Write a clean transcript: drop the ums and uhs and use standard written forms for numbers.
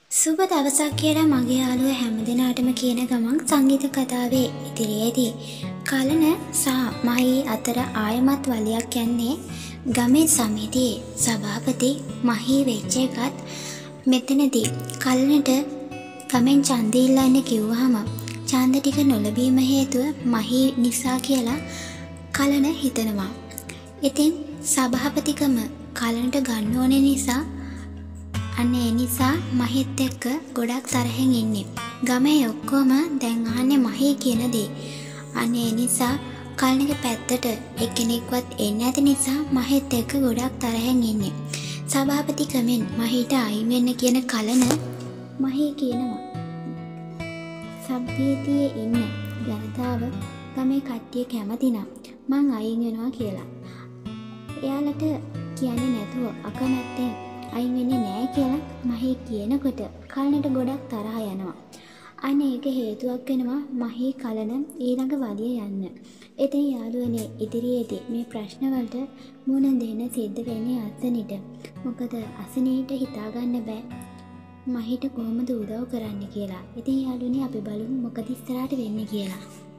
සුබ දවසක් කියලා මගේ යාළුවෝ හැමදෙනාටම කියන ගමන් සංගීත කතාවේ ඉදිරියේදී කලන සහ මහී අතර ආයමත් වලියක් යන්නේ ගමේ සමිතියේ සභාපති මහී වෙච්ච එකත් මෙතනදී කලනට ගමෙන් ඡන්ද ඉල්ලන්න කිව්වහම ඡන්ද ටික නොලැබීම හේතුව මහී නිසා කියලා කලන හිතනවා. ඉතින් සභාපතිකම කලනට ගන්න ඕනේ නිසා අන්න ඒ නිසා මහිත් එක්ක ගොඩක් තරහෙන් ඉන්නේ. ගමේ ඔක්කොම දැන් අහන්නේ මහී කියන දේ. අන්න ඒ නිසා කලණගේ පැත්තට එක්කෙනෙක්වත් එන්නේ නැති නිසා මහිත් එක්ක ගොඩක් තරහෙන් ඉන්නේ. සභාපතිකමෙන් මහීට අයින් වෙන්න කියන කලණ මහී කියනවා. සභ්‍යතියේ ඉන්න ජනතාව ගමේ කට්ටිය කැමති නම් මං අයින් වෙනවා කියලා. එයාලට කියන්නේ නැතුව අකමැත්තෙන් අයින් වෙන්නේ නෑ කියලා මහී කියනකොට කලණට ගොඩක් තරහ යනවා. අන්න ඒක හේතුවක් වෙනවා මහී කලණ ඊළඟ වලිය යන්න. ඉතින් යාළුවනේ ඉදිරියේදී මේ ප්‍රශ්න වලට මුහුණ දෙන්න සිද්ධ වෙන්නේ අසනිට. මොකද අසනීට හිතාගන්න බෑ මහීට කොහොමද උදව් කරන්න කියලා. ඉතින් යාළුවනේ අපි බලමු මොකද ඉස්සරහට වෙන්නේ කියලා.